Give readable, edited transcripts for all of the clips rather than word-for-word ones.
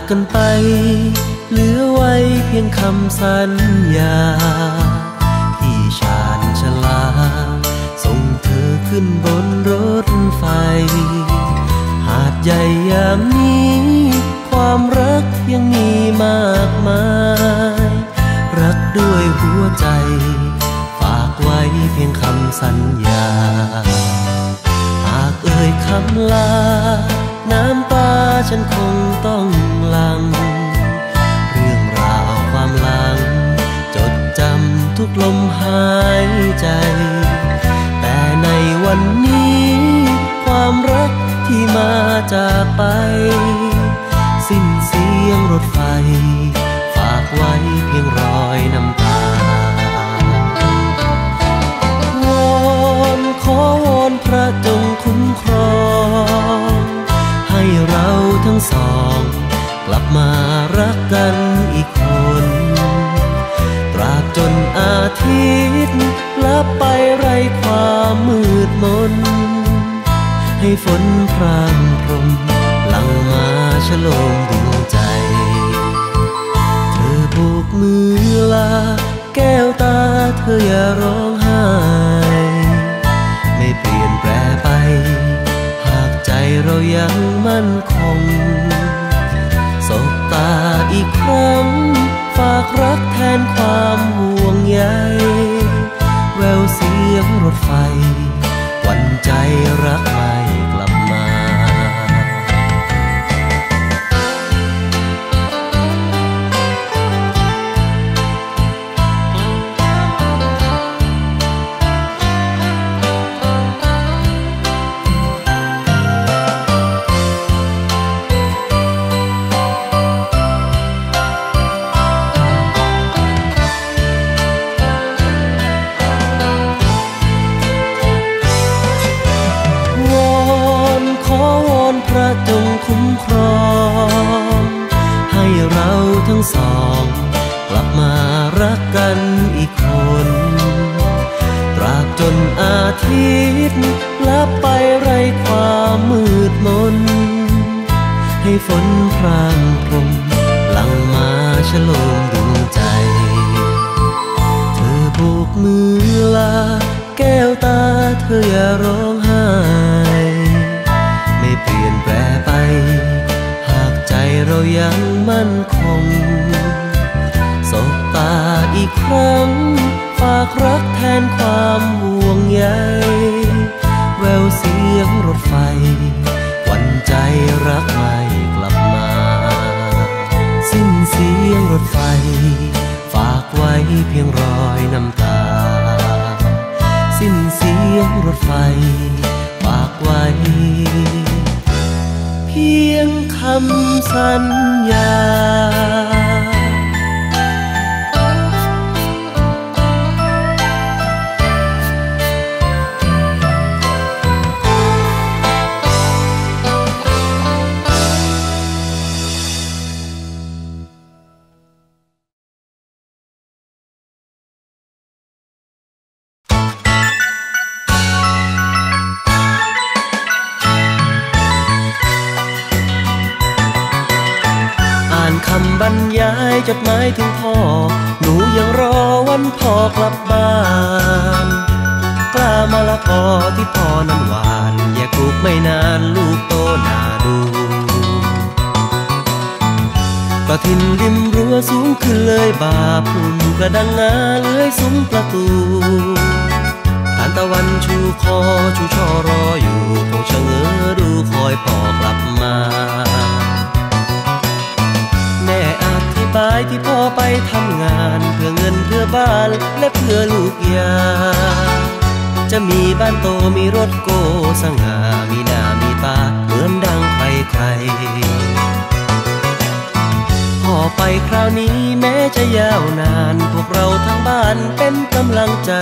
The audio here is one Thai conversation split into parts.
กันไปเหลือไว้เพียงคำสัญญาที่ชาญชลาส่งเธอขึ้นบนรถไฟหาดใหญ่ยามนี้ความรักยังมีมากมายรักด้วยหัวใจฝากไว้เพียงคำสัญญาหากเอ่ยคำลาน้ำตาฉันคงต้องหลั่งเรื่องราวความหลังจดจำทุกลมหายใจแต่ในวันนี้ความรักที่มาจากไปสิ้นเสียงรถไฟฝากไว้เพียงรอยน้ำตาวอนขอวอนพระจงคุ้มครองให้เราทั้งสองกลับมารักกันอีกคนตราบจนอาทิตย์ลับไปไร้ความมืดมนให้ฝนพรางพรมหลั่งมาฉโลมดวงใจเธอโบกมือลาแก้วตาเธออย่าร้องไห้ไม่เปลี่ยนแปรไปหากใจเรายังมั่นคงสบตาอีกครั้งฝากรักแทนความห่วงใยแววเสียงรถไฟหวั่นใจรักไม่กลับมาจงคุ้มครองให้เราทั้งสองกลับมารักกันอีกคนตราบจนอาทิตย์ลับไปไร้ความมืดมนให้ฝนพรางพรมหลั่งมาฉโลมดวงใจเธอโบกมือลาแก้วตาเธออย่าร้องไห้ไม่เปลี่ยนแปรไปหากใจเรายังมั่นคงสบตาอีกครั้งฝากรักแทนความห่วงใยแววเสียงรถไฟหวั่นใจรักไม่กลับมาสิ้นเสียงรถไฟฝากไว้เพียงรอยน้ำตาสิ้นเสียงรถไฟฝากไว้เพียงคำสัญญาคำบรรยายจดหมายถึงพ่อหนูยังรอวันพ่อกลับบ้านกล้ามะละกอที่พ่อนั้นหวานแยกลูกไม่นานลูกโตน่าดูกระถินริมรั้วสูงขึ้นเลยบาพุ่มกระดังงาเลื้อยซุ้มประตูทานตะวันชูคอชูช่อรออยู่คงชะเง้อดูคอยพ่อกลับมาแม่อธิบายที่พ่อไปทำงานเพื่อเงินเพื่อบ้านและเพื่อลูกยาจะมีบ้านโตมีรถโกสง่ามีหน้ามีตาเหมือนดังใครๆพ่อไปคราวนี้แม้จะยาวนานพวกเราทั้งบ้านเป็นกำลังใจ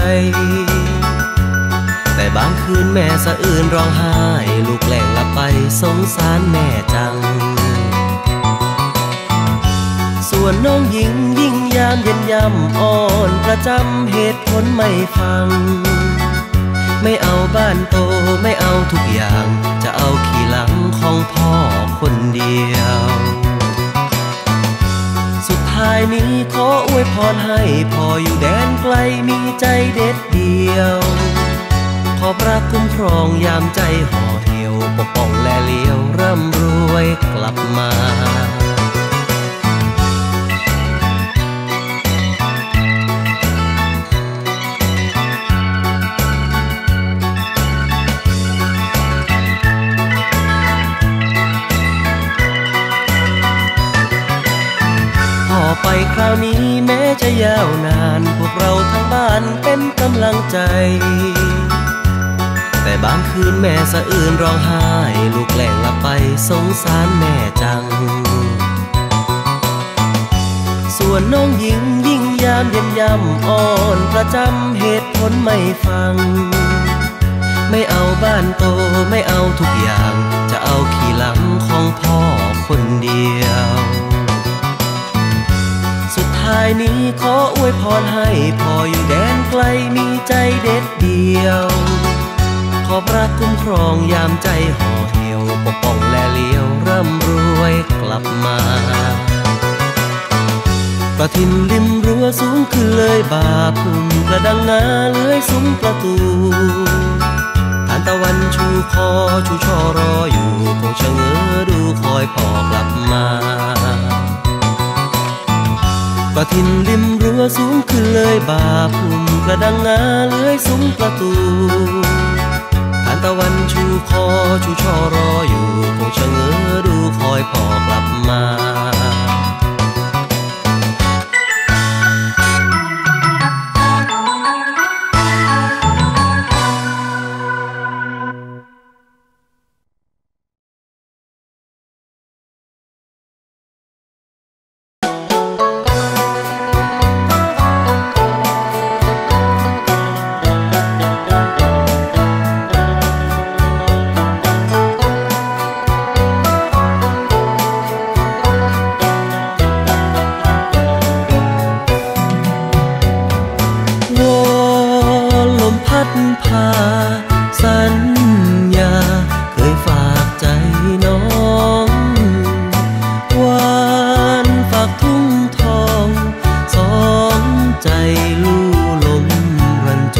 แต่บางคืนแม่สะอื้นร้องไห้ลูกแกล้งหลับไปสงสารแม่จังส่วนน้องหญิงยิ่งยามเย็นยำอ่อนประจำเหตุผลไม่ฟังไม่เอาบ้านโตไม่เอาทุกอย่างจะเอาขี่หลังของพ่อคนเดียวท้ายนี้ขออวยพรให้พ่ออยู่แดนไกลมีใจเด็ดเดียวขอพระคุ้มครองยามใจห่อเหี่ยวปกป้องและเลี้ยวร่ำรวยกลับมาไปคราวนี้แม้จะยาวนานพวกเราทั้งบ้านเป็นกำลังใจแต่บางคืนแม่สะอื้นร้องไห้ลูกแกล้งหลับไปสงสารแม่จังส่วนน้องหญิงยิ่งยามเย็นยำอ่อนประจำเหตุผลไม่ฟังไม่เอาบ้านโตไม่เอาทุกอย่างจะเอาขี้หลังของพ่อคนเดียวสุดท้ายนี้ขออวยพรให้พ่ออยู่แดนไกลมีใจเด็ดเดียวขอพระคุ้มครองยามใจห่อเหี่ยวปกป้องและเลี้ยวร่ำรวยกลับมากระถิ่นริมรั้วสูงขึ้นเลยบาพุ่มกระดังงาเลื้อยซุ้มประตูทานตะวันชูคอชูช่อรออยู่คงชะเง้อดูคอยพ่อกลับมากระถิ่นริมรั้วสูงขึ้นเลยบาพุ่มกระดังงาเลื้อยซุ้มประตูทานตะวันชูคอชูช่อรออยู่คงชะเง้อดูคอยพ่อกลับมาสัญญาเคยฝากใจน้องหวานฝากทุ่งทองสองใจลู่ลมรันจ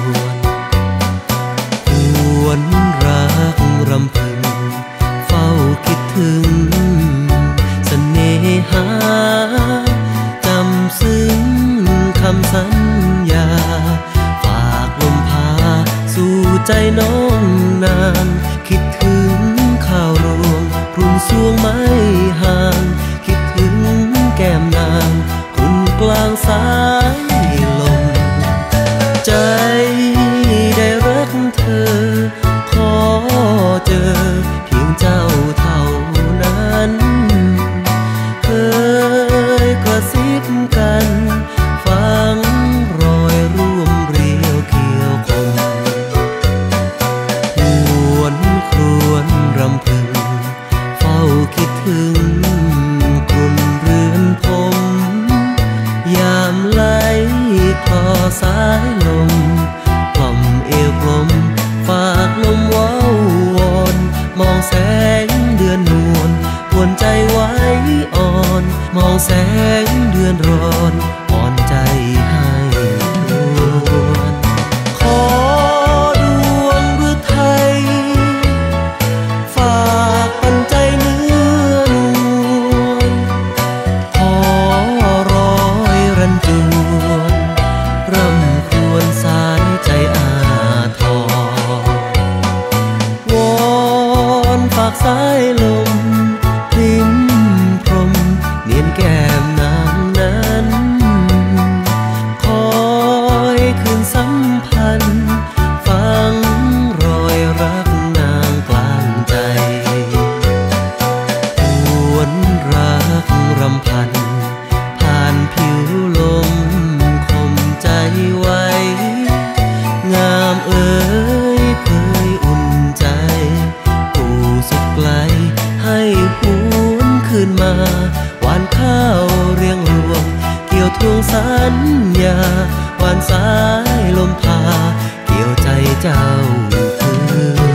วนรักรำพึงเฝ้าคิดถึงเสน่หาจำซึ้งคำสัญญาสู่ใจน้องนานคิดถึงข้าวรวงรุ่นสวงไม้ห่างคิดถึงแก้มนางคุณกลางสายลมใจได้รักเธอขอเจอเพียงเจ้าเท่านั้นเคยกระซิบกันฟังรอยร่วมเรียวเกี่ยวคมรำพึงเฝ้าคิดถึงกลุ่นเรือนผมยามไหลคลอสายลมกล่อมเอวกลมฝากลมว้าววอนมองแสงเดือนนวลหวนใจไว้อ่อนมองแสงเดือนร้อนอ่อนใจให้รวนขอดวงฤทัยฝากปันใจเนื้อนวลขอร้อยรันจวนร่ำครวญสายใจอาทรวอนฝากสายลมพริ้มพรมเนียนแก้มนางนั้นคอยคืนสัมพันธ์ฟังรอยรักนางกลางใจหวนรักรำพันผ่านผิวลมคมใจไว้งามเอ๋ยเคยอุ่นใจผู้สุดไกลให้หวนคืนมาหวานข้าวเรียงรวงเกี่ยวทวงสัญญาหวานสายลมพาเกี่ยวใจเจ้าคืน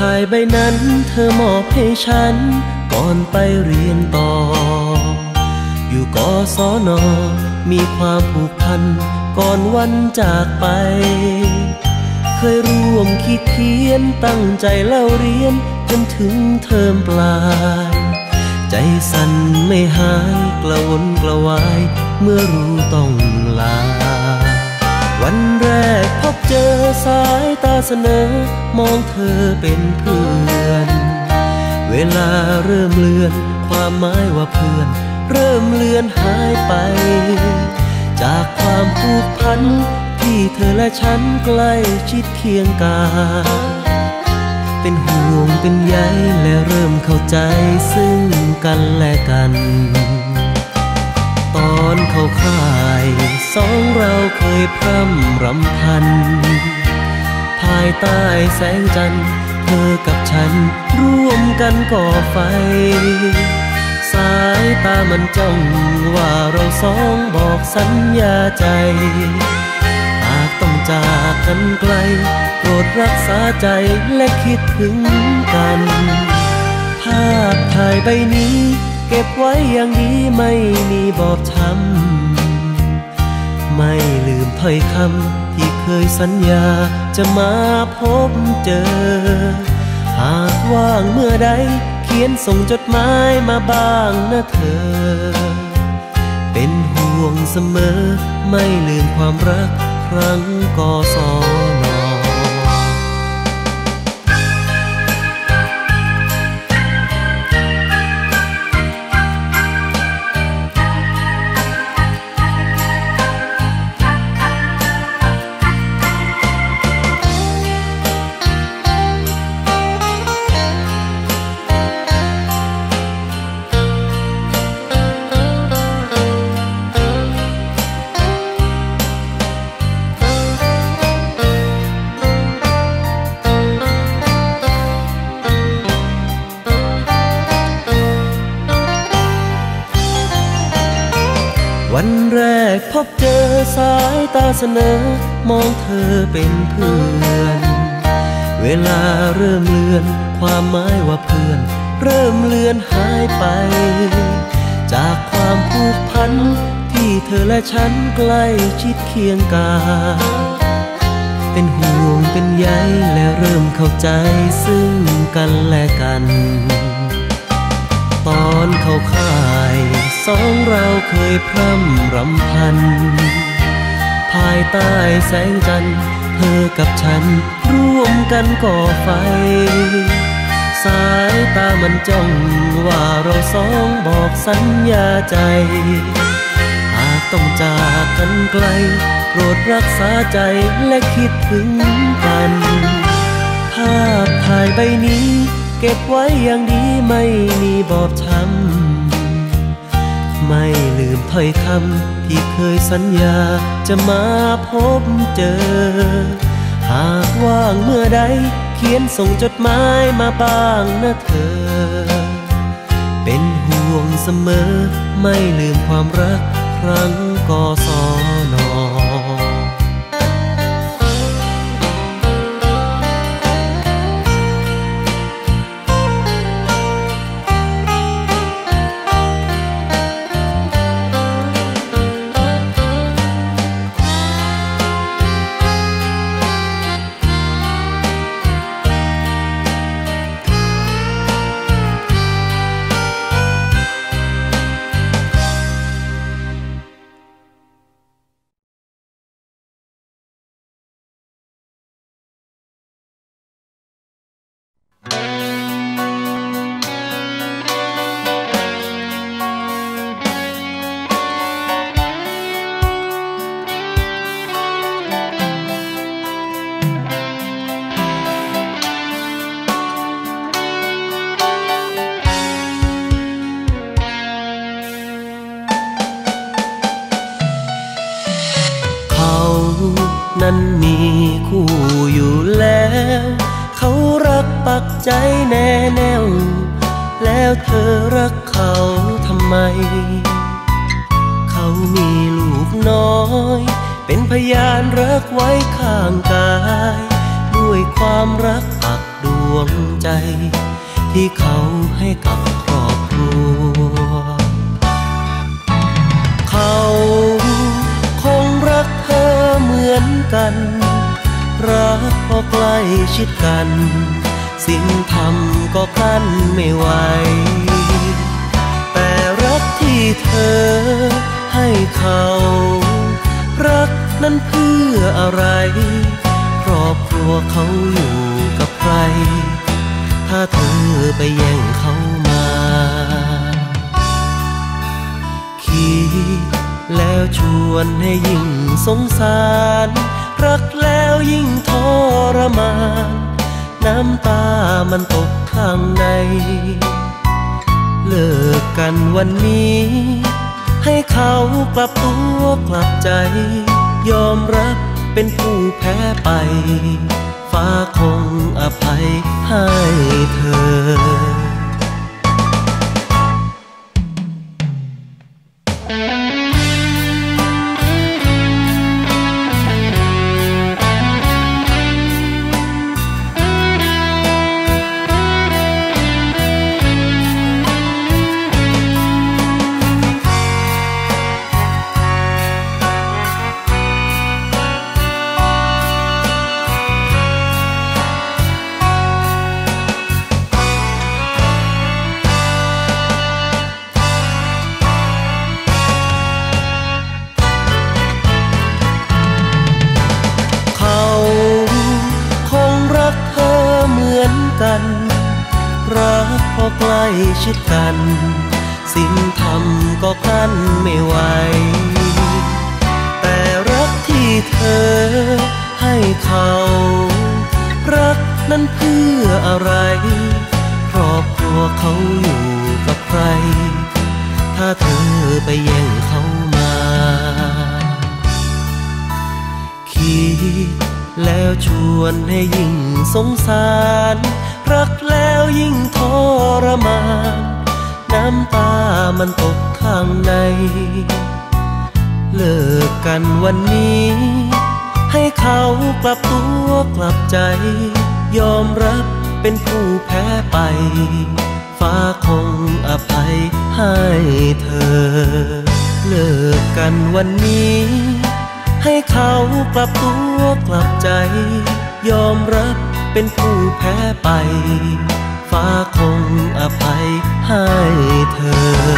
ถ่ายใบนั้นเธอมอบให้ฉันก่อนไปเรียนต่ออยู่กศน.มีความผูกพันก่อนวันจากไปเคยร่วมคิดเขียนตั้งใจเล่าเรียนจนถึงเทอมปลายใจสั่นไม่หายกระวนกระวายเมื่อรู้ต้องลาวันแรกพบเจอสายตาเสนอมองเธอเป็นเพื่อนเวลาเริ่มเลือนความหมายว่าเพื่อนเริ่มเลือนหายไปจากความผูกพันที่เธอและฉันใกล้ชิดเคียงกายเป็นห่วงเป็นใยและเริ่มเข้าใจซึ่งกันและกันตอนเข้าค่ายสองเราเคยพร่ำรำพันภายใต้แสงจันทร์เธอกับฉันร่วมกันก่อไฟสายตามันจ้องว่าเราสองบอกสัญญาใจหากต้องจากกันไกลโปรดรักษาใจและคิดถึงกันภาพถ่ายใบนี้เก็บไว้อย่างดีไม่มีบอบช้ำไม่ลืมถ้อยคำที่เคยสัญญาจะมาพบเจอหากว่างเมื่อใดเขียนส่งจดหมายมาบ้างนะเธอเป็นห่วงเสมอไม่ลืมความรักครั้งกศน.วันแรกพบเจอสายตาเสนอมองเธอเป็นเพื่อนเวลาเริ่มเลือนความหมายว่าเพื่อนเริ่มเลือนหายไปจากความผูกพันที่เธอและฉันใกล้ชิดเคียงกายเป็นห่วงเป็นใยและเริ่มเข้าใจซึ่งกันและกันตอนเข้าค่ายสองเราเคยพร่ำรำพันภายใต้แสงจันทร์เธอกับฉันร่วมกันก่อไฟสายตามันจ้องว่าเราสองบอกสัญญาใจหากต้องจากกันไกลโปรดรักษาใจและคิดถึงกันภาพถ่ายใบนี้เก็บไว้อย่างดีไม่มีบอบช้ำไม่ลืมถ้อยคำที่เคยสัญญาจะมาพบเจอหากว่างเมื่อใดเขียนส่งจดหมายมาบ้างนะเธอเป็นห่วงเสมอไม่ลืมความรักครั้งกศน.นั้นมีคู่อยู่แล้วเขารักปักใจแน่แน่วแล้วเธอรักเขาทำไมเขามีลูกน้อยเป็นพยานรักไว้ข้างกายด้วยความรักปักดววงใจที่เขาให้กับครอบครัวเขาคงรักเธอเหมือนกันรักพอใกล้ชิดกันสิ่งทำก็กั้นไม่ไหวแต่รักที่เธอให้เขารักนั้นเพื่ออะไรครอบครัวเขาอยู่กับใครถ้าเธอไปแย่งเขามาคิดแล้วชวนให้ยิ่งสงสารรักแล้วยิ่งทรมานน้ำตามันตกข้างในเลิกกันวันนี้ให้เขากลับตัวกลับใจยอมรับเป็นผู้แพ้ไปฟ้าคงอภัยให้เธอรักพอใกล้ชิดกันสิ่งทำก็กั้นไม่ไหวแต่รักที่เธอให้เขารักนั้นเพื่ออะไรครอบครัวเขาอยู่กับใครถ้าเธอไปแย่งเขามาคิดแล้วชวนให้ยิ่งสงสารรักแล้วยิ่งทรมานน้ำตามันตกข้างในเลิกกันวันนี้ให้เขากลับตัวกลับใจยอมรับเป็นผู้แพ้ไปฟ้าคงอภัยให้เธอเลิกกันวันนี้ให้เขากลับตัวกลับใจยอมรับเป็นผู้แพ้ไปฟ้าคงอภัยให้เธอ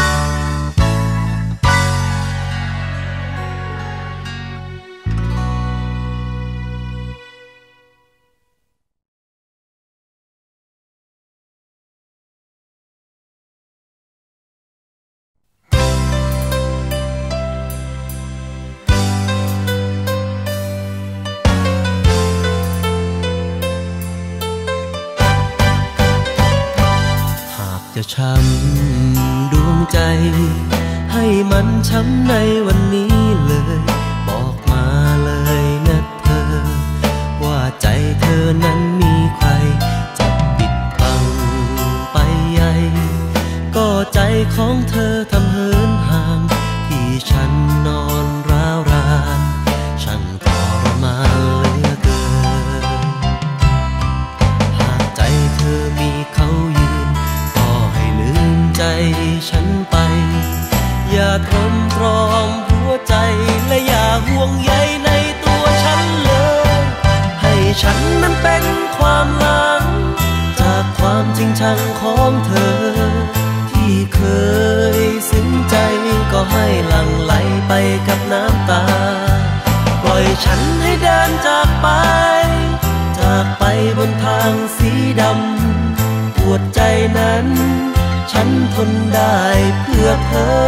จะช้ำดวงใจให้มันช้ำในวันนี้เลยบอกมาเลยนะเธอว่าใจเธอนั้นมีใครจะปิดบังไปใหญ่ก็ใจของเธอทำเหินห่างที่ฉันนอนร้าวรานช่างทรมานเหลือเกินหากใจเธอมีเขายืนก็ให้ลืมใจฉันไปอย่าทนตรอมหัวใจและอย่าห่วงใยในตัวฉันเลยให้ฉันนั้นเป็นความหลังจากความจริงชังของเธอที่เคยซึ้งใจก็ให้หลั่งไหลไปกับน้ำตาปล่อยฉันให้เดินจากไปบนทางสีดำปวดใจนั้นฉันทนได้เพื่อเธอ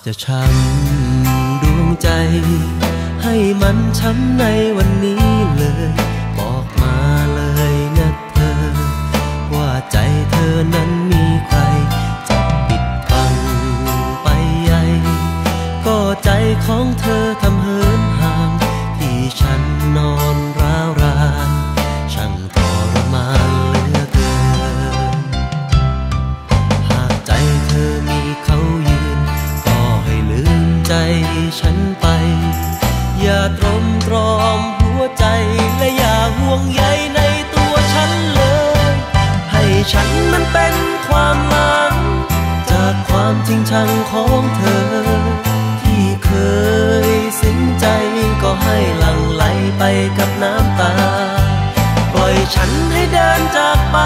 จะช้ำดวงใจให้มันช้ำในวันนี้เลยบอกมาเลยนะเธอว่าใจเธอนั้นมีใครจะปิดบังไปใหญ่ก็ใจของเธอทำเหินห่างที่ฉันนอนร้าวรานช่างทรมานเหลือเกินหากใจเธอมีเขายืนก็ให้ลืมใจฉันไปอย่าตรมตรอมหัวใจและอย่าห่วงใยในตัวฉันเลยให้ฉันมันเป็นความหลังจากความจริงชังของเธอที่เคยสิ้นใจก็ให้หลั่งไหลไปกับน้ำตาปล่อยฉันให้เดินจากไป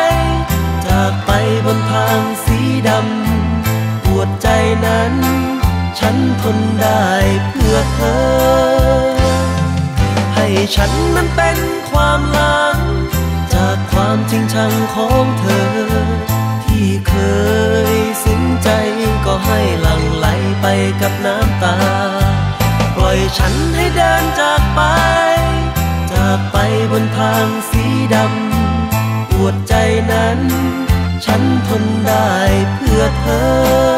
บนทางสีดำปวดใจนั้นฉันทนได้เพื่อเธอให้ฉันนั้นเป็นความหลังจากความจริงชังของเธอที่เคยสิ้นใจก็ให้หลั่งไหลไปกับน้ำตาปล่อยฉันให้เดินจากไปบนทางสีดำปวดใจนั้นฉันทนได้เพื่อเธอ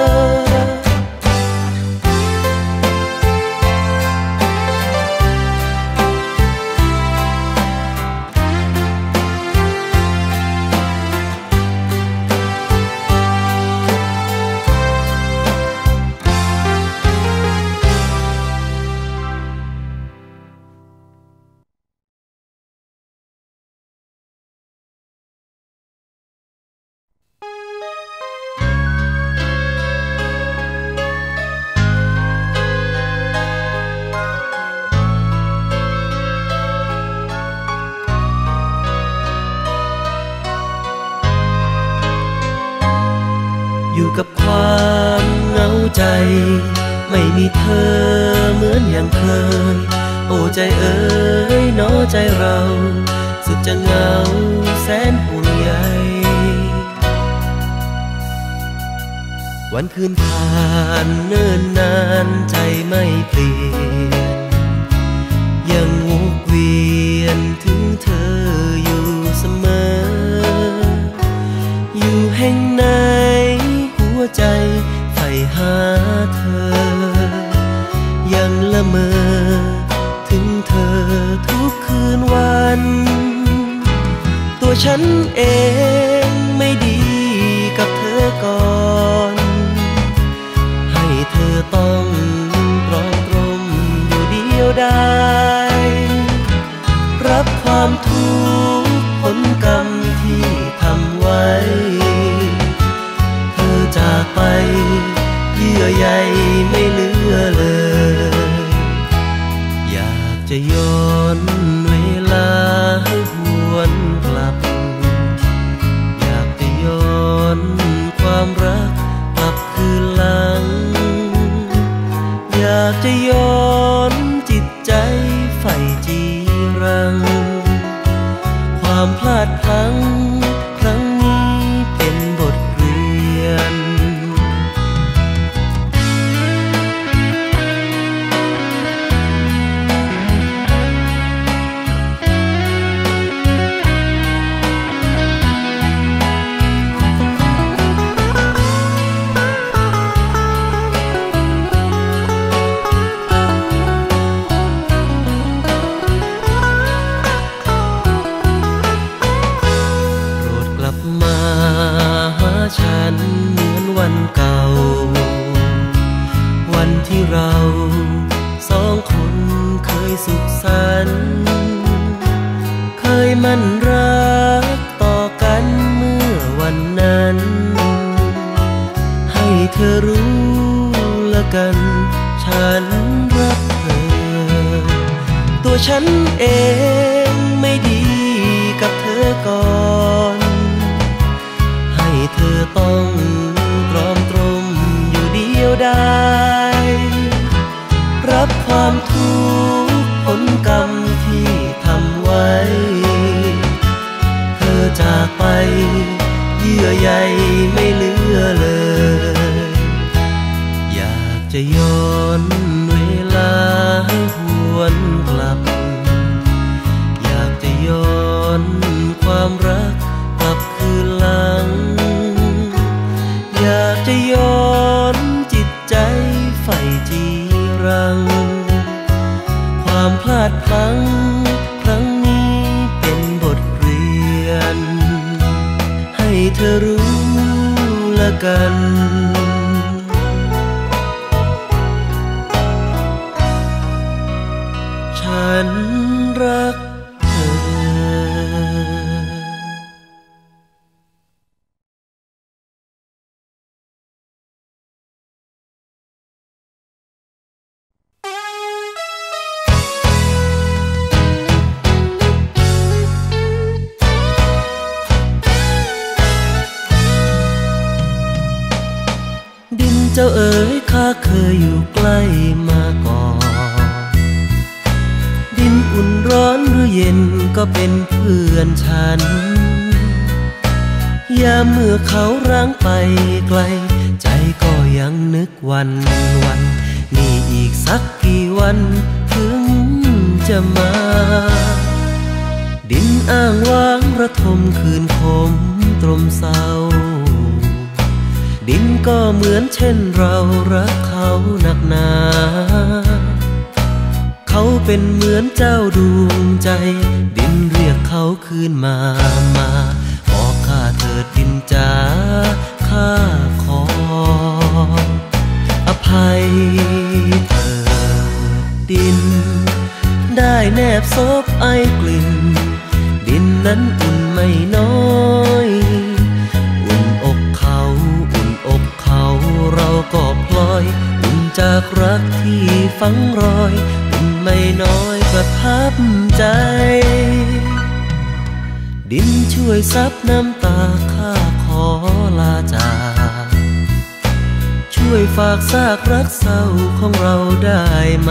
อยู่กับความเหงาใจไม่มีเธอเหมือนอย่างเคยโอ้ใจเอ๋ยน้อใจเราสุดจะเหงาแสนห่วงใยวันคืนผ่านเนิ่นนานใจไม่เปลี่ยนยังวกเวียนถึงเธออยู่เสมออยู่แห่งไหนหัวใจใฝ่หาเธอยังละเมอถึงเธอทุกคืนวันตัวฉันเองไม่ดีกับเธอก่อนให้เธอต้องตรอมตรมอยู่เดียวดายรับความทุกข์ผลกรรมที่ทำไว้จากไปเยื่อใยไม่เหลือเลยอยากจะย้อนเวลาให้หวนกลับอยากจะย้อนความรักกลับคืนหลังอยากจะย้อนจิตใจใฝ่จีรังความพลาดพลั้งครั้งนี้เป็นบทเรียนฉันเหมือนวันเก่าวันที่เราสองคนเคยสุขสันต์เคยมั่นรักต่อกันเมื่อวันนั้นให้เธอรู้ละกันฉันรักเธอตัวฉันเองไม่ดีกับเธอก่อนเธอต้องตรอมตรมอยู่เดียวดายรับความทุกข์ผลกรรมที่ทำไว้เธอจากไปเยื่อใยไม่เหลือเลยอยากจะจะย้อนเวลาให้หวนกลับอยากจะย้อนความรักกลับคืนหลังอยากจะย้อนจิตใจใฝ่จีรังความพลาดพลั้งครั้งนี้เป็นบทเรียนให้เธอรู้ละกันฉันรักเธอดินเจ้าเอ๋ยข้าเคยอยู่ใกล้มาก่อนดินอุ่นร้อนหรือเย็นก็เป็นเพื่อนฉันยามเมื่อเขาร้างไปไกลใจก็ยังนึกวันนี่อีกสักกี่วันถึงจะมาดินอ้างว้างระทมคืนคมตรมเศร้าดินก็เหมือนเช่นเรารักเขาหนักหนาเขาเป็นเหมือนเจ้าดวงใจดินเรียกเขาคืนมาบอกข้าเถิดดินจ๋าข้าขออภัยเถิดดินได้แนบซบไอกลิ่นดินนั้นอุ่นไม่น้อยอุ่นอกเขาเราก็พลอยอุ่นจากรักที่ฝังรอยอุ่นไม่น้อยประทับใจดินช่วยซับน้ำตาข้าขอลาจากช่วยฝากซากรักเศร้าของเราได้ไหม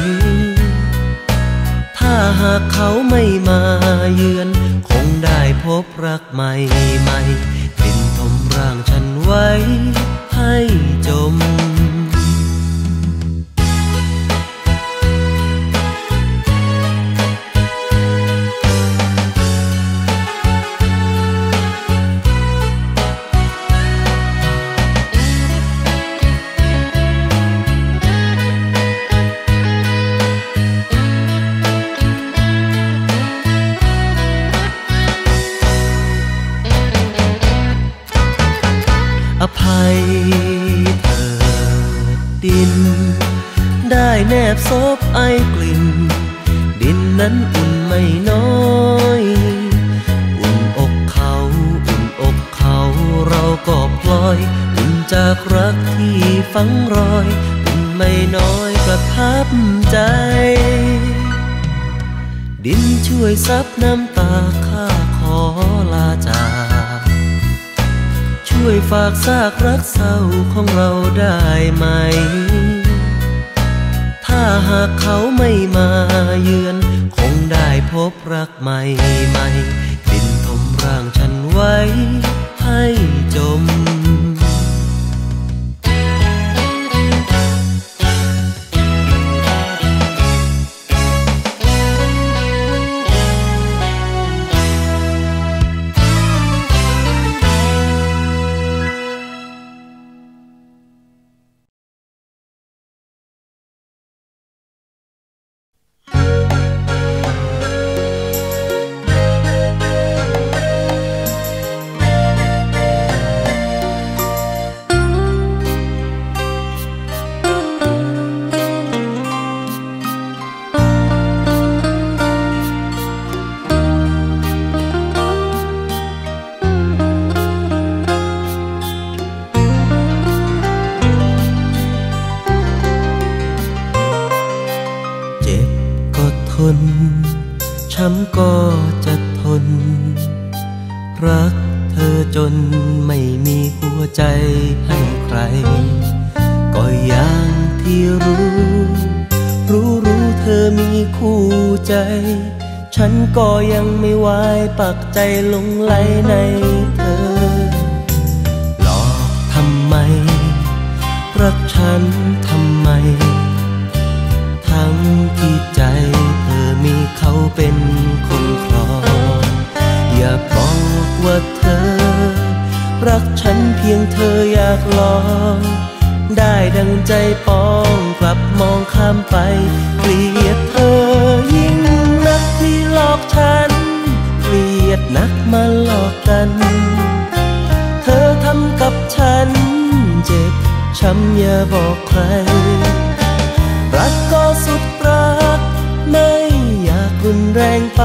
ถ้าหากเขาไม่มาเยือนคงได้พบรักใหม่ดินทมร่างฉันไว้ให้จมอภัยเถิดดินได้แนบซบไอกลิ่นดินนั้นอุ่นไม่น้อยอุ่นอกเขาเราก็พลอยอุ่นจากรักที่ฝังรอยอุ่นไม่น้อยประทับใจดินช่วยซับน้ำตาข้าขอลาจากช่วยฝากซากรักเศร้าของเราได้ไหมถ้าหากเขาไม่มาเยือนคงได้พบรักใหม่ดินทมร่างฉันไว้ให้จมช้ำก็จะทนรักเธอจนไม่มีหัวใจให้ใครก็อย่างที่รู้เธอมีคู่ใจ ฉันก็ยังไม่ไหวปักใจลงไหลในเธอหลอกทำไมรรักฉันทำไมทั้งที่ใจเธอมีเขาเป็นคนครองอย่าบอกว่าเธอรักฉันเพียงเธออยากลองได้ดังใจปองกลับมองข้ามไปเกลียดเธอยิ่งนักที่หลอกฉันเกลียดนักมาหลอกกันเธอทำกับฉันเจ็บช้ำอย่าบอกใครรักก็สุดรักไม่อยากรุนแรงไป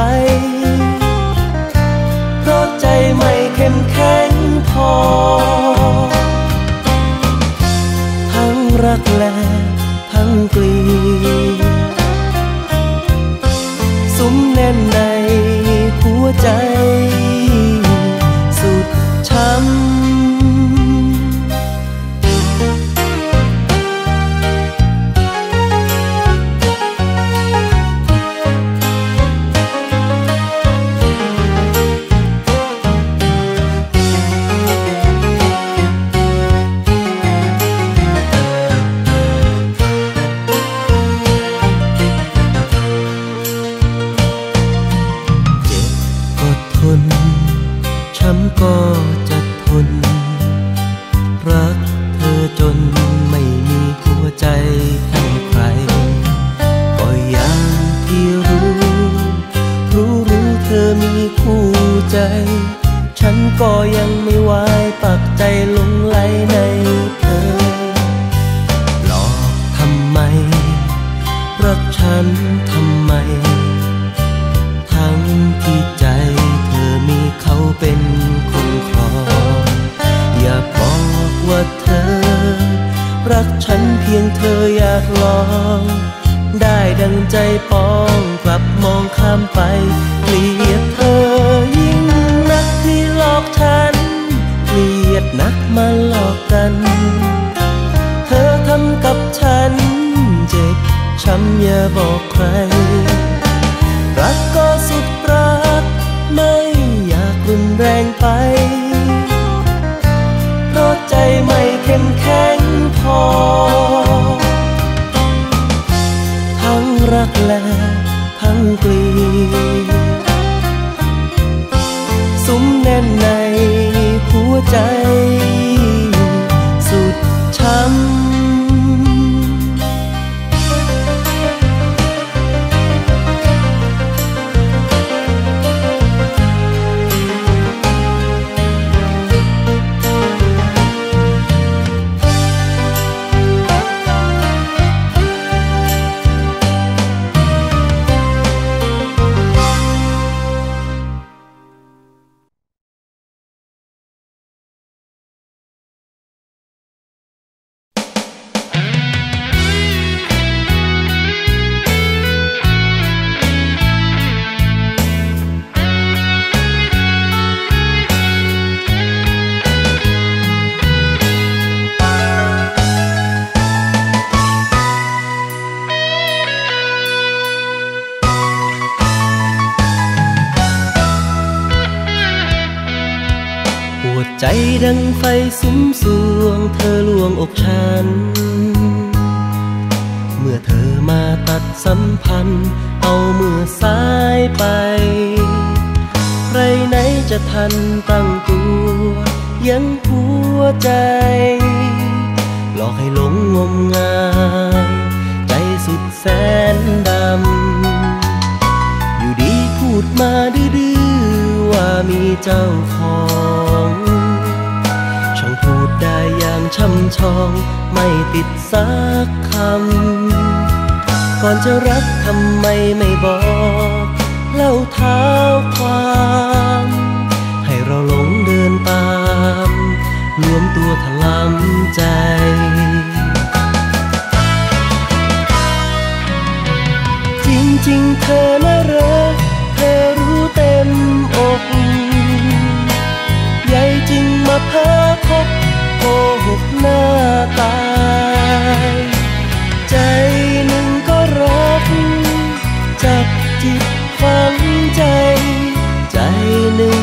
เพราะใจไม่เข้มแข็งพอทั้งรักและทั้งเกลียดสุมแน่นในหัวใจสุดช้ำก็จะทนรักเธอจนไม่มีหัวใจให้ใครก็อย่างที่รู้เธอมีคู่ใจฉันก็ยังไม่ไหวปักใจหลงไหลในเธอหลอกทำไมรักฉันทำไมทั้งที่ใจเธอมีเขาเป็นคนครองอย่าบอกว่าเธอรักฉันเพียงเธออยากลองได้ดังใจปองกลับมองข้ามไปเกลียดเธอยิ่งนักที่หลอกฉันเกลียดนักมาหลอกกันเธอทำกับฉันเจ็บช้ำอย่าบอกใครรักก็สุดรักไม่อยากรุนแรงไปเพราะใจไม่เข้มแข็งพอทั้งรักและทั้งเกลียดสุมแน่นในหัวใจสุดช้ำใจดังไฟสุมสวงเธอลวงอกฉันเมื่อเธอมาตัดสัมพันธ์เอามือซ้ายไปใครไหนจะทันตั้งตัวยังหัวใจหลอกให้หลงงมงายใจสุดแสนดำอยู่ดีพูดมาดื้อๆว่ามีเจ้าของพูดได้อย่างช่ำชองไม่ติดสักคำก่อนจะรักทำไมไม่บอกเล่าเท้าความให้เราหลงเดินตามรวมตัวถลำใจจริงๆเธอน่ารักเธอรู้เต็มอกใหญ่จริงมาพาพบโกหกหน้าตายใจหนึ่งก็รักจับจิตฝังใจใจหนึ่ง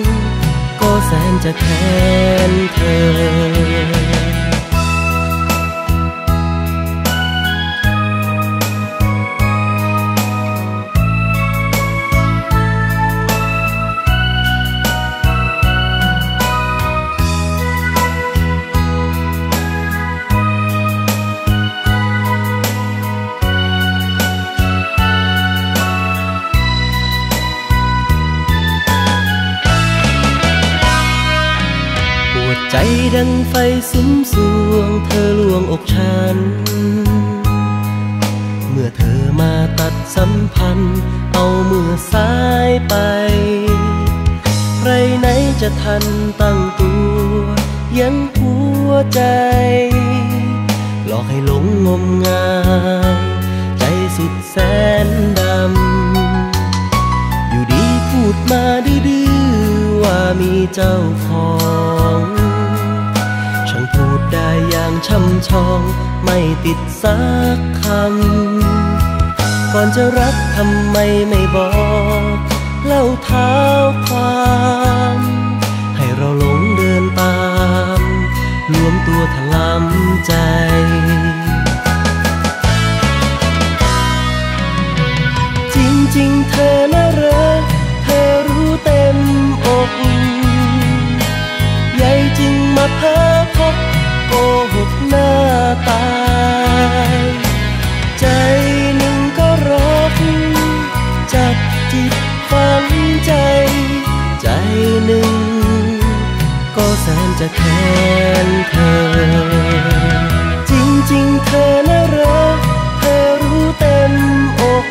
ก็แสนจะแค้นเธอดังไฟสุมสวงเธอลวงอกฉันเมื่อเธอมาตัดสัมพันธ์เอามือซ้ายไปใครไหนจะทันตั้งตัวยังหัวใจหลอกให้หลงงมงายใจสุดแสนดำอยู่ดีพูดมาดื้อๆว่ามีเจ้าของช่างพูดได้อย่างช่ำชองไม่ติดสักคำก่อนจะรักทำไมไม่บอกเล่าเท้าความให้เราหลงเดินตามรวมตัวถลำใจจริงๆเธอน่ารักเธอรู้เต็มอกใหญ่จริงมาเพ้อพบโกหกหน้าตายใจหนึ่งก็รักจับจิตฝังใจใจหนึ่งก็แสนจะแค้นเธอจริงๆเธอน่ารักเธอรู้เต็มอก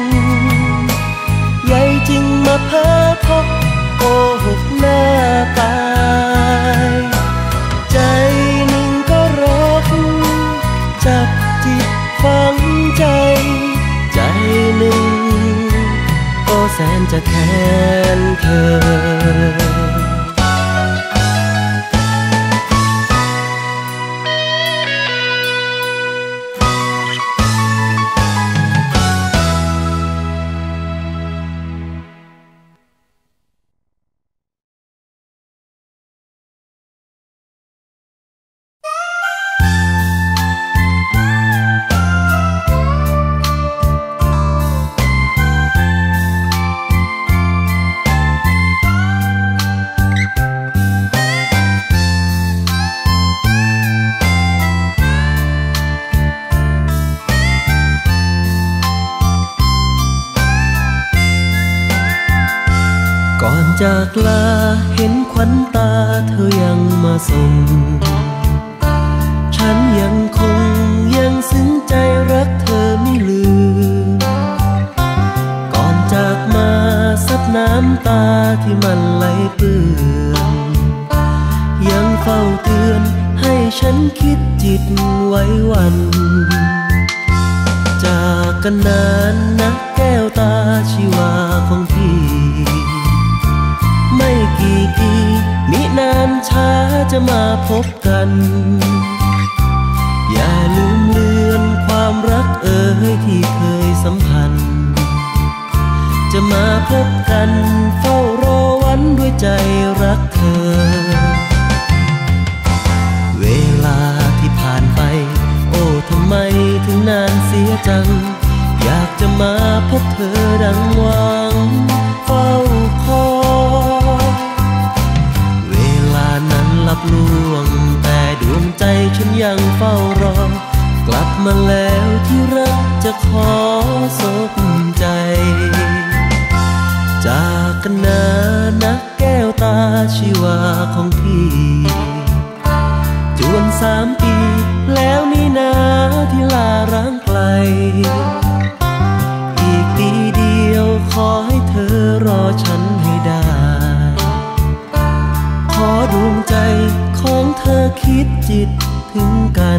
ใหญ่จริงมาเพ้อพบโกหกหน้าตายใจหนึ่งก็รักจับจิตฝังใจใจหนึ่งก็แสนจะแค้นเธอจากลาเห็นขวัญตาเธอยังมาส่งฉันยังคงยังซึ้งใจรักเธอไม่ลืมก่อนจากมาซับน้ำตาที่มันไหลเปื้อนยังเฝ้าเตือนให้ฉันคิดจิตไว้วันจากกันนานนักแก้วตาชีวาของพี่ไม่กี่ปีมินานช้าจะมาพบกันอย่าลืมเลือนความรักที่เคยสัมพันธ์จะมาพบกันเฝ้ารอวันด้วยใจรักเธอเวลาที่ผ่านไปโอ้ทำไมถึงนานเสียจังอยากจะมาพบเธอดังหวังเฝ้าคอยเวลานั้นลับล่วงแต่ดวงใจฉันยังเฝ้ารอกลับมาแล้วที่รักจะขอสบใจจากกันนานักแก้วตาชีวาของพี่จวน3 ปีแล้วนี่นาที่ลาร้างไกลอีกปีเดียวขอให้เธอรอฉันให้ได้ขอดวงใจของเธอคิดจิตถึงกัน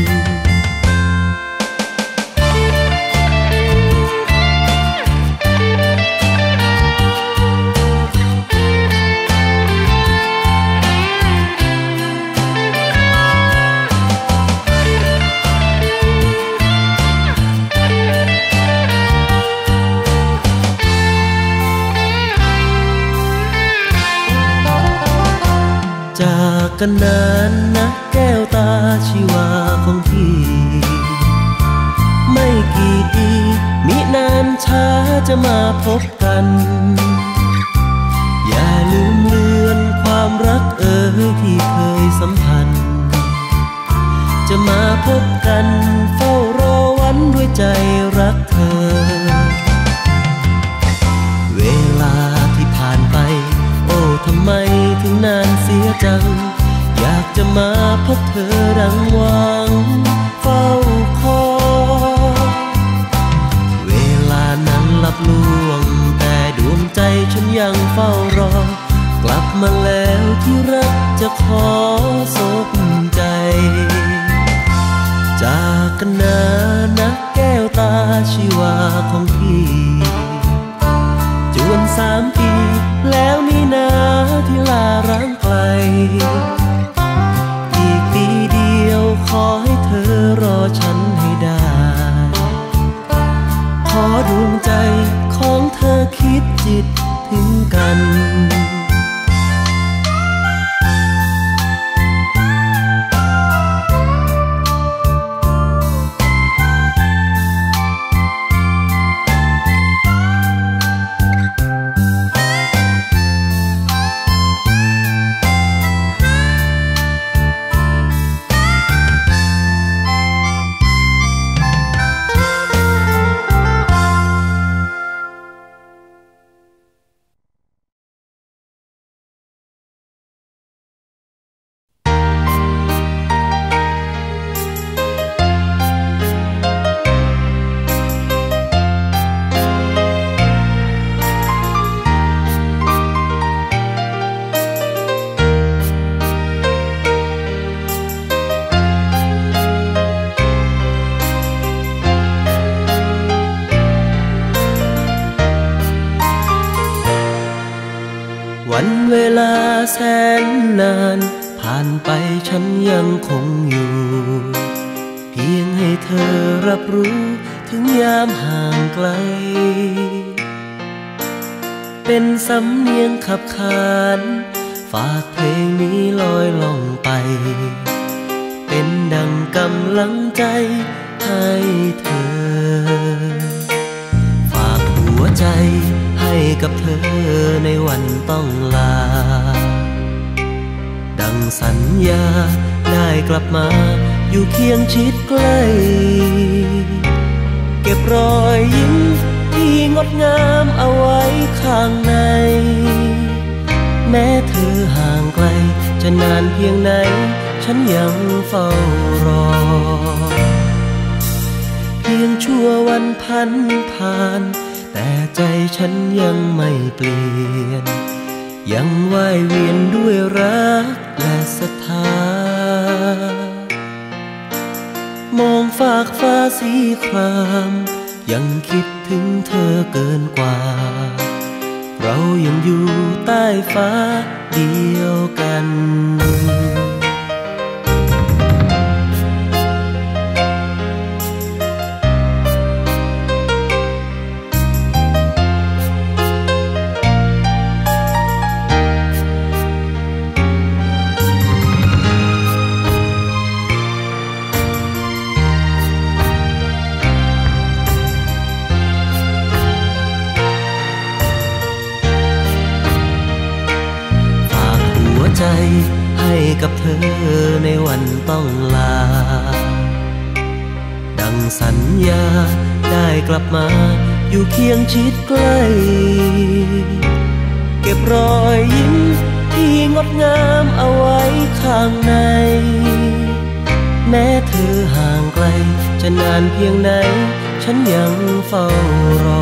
จากกันนานนะแก้วตาชีวาของพี่ไม่กี่ปีมินานช้าจะมาพบกันอย่าลืมเลือนความรักที่เคยสัมพันธ์จะมาพบกันเฝ้ารอวันด้วยใจรักเธอเวลาที่ผ่านไปโอ้ทำไมถึงนานเสียจังอยากจะมาพบเธอดังหวังเฝ้าคอยเวลานั้นลับล่วงแต่ดวงใจฉันยังเฝ้ารอกลับมาแล้วที่รักจะขอสบใจจากกันนานักแก้วตาชีวาของพี่จวน3 ปีแล้วนี่นาที่ลาร้างไกลอีกปีเดียวขอให้เธอรอฉันให้ได้ขอดวงใจของเธอคิดจิตถึงกันวันเวลาแสนนานผ่านไปฉันยังคงอยู่เพียงให้เธอรับรู้ถึงยามห่างไกลเป็นสำเนียงขับขานฝากเพลงนี้ลอยล่องไปเป็นดังกำลังใจให้เธอฝากหัวใจให้กับเธอในวันต้องลาดังสัญญาได้กลับมาอยู่เคียงชิดใกล้เก็บรอยยิ้มที่งดงามเอาไว้ข้างในแม้เธอห่างไกลจะนานเพียงไหนฉันยังเฝ้ารอเพียงชั่ววันพันผ่านแต่ใจฉันยังไม่เปลี่ยนยังว่ายเวียนด้วยรักและศรัทธามองฝากฟ้าสีครามยังคิดถึงเธอเกินกว่าเรายังอยู่ใต้ฟ้าเดียวกันใจให้กับเธอในวันต้องลาดังสัญญาได้กลับมาอยู่เคียงชิดใกล้เก็บรอยยิ้มที่งดงามเอาไว้ข้างในแม้เธอห่างไกลจะนานเพียงไหนฉันยังเฝ้ารอ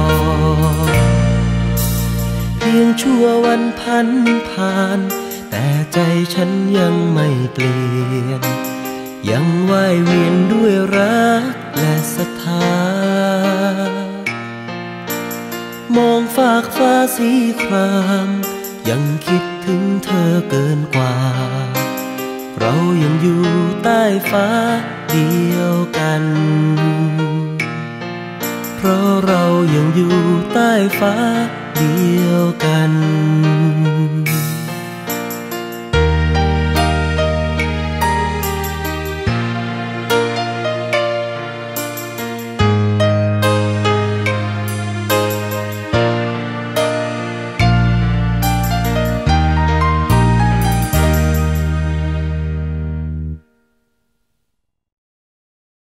เพียงชั่ววันพันผ่านแต่ใจฉันยังไม่เปลี่ยนยังว่ายเวียนด้วยรักและศรัทธามองฝากฟ้าสีครามยังคิดถึงเธอเกินกว่าเรายังอยู่ใต้ฟ้าเดียวกันเพราะเรายังอยู่ใต้ฟ้าเดียวกัน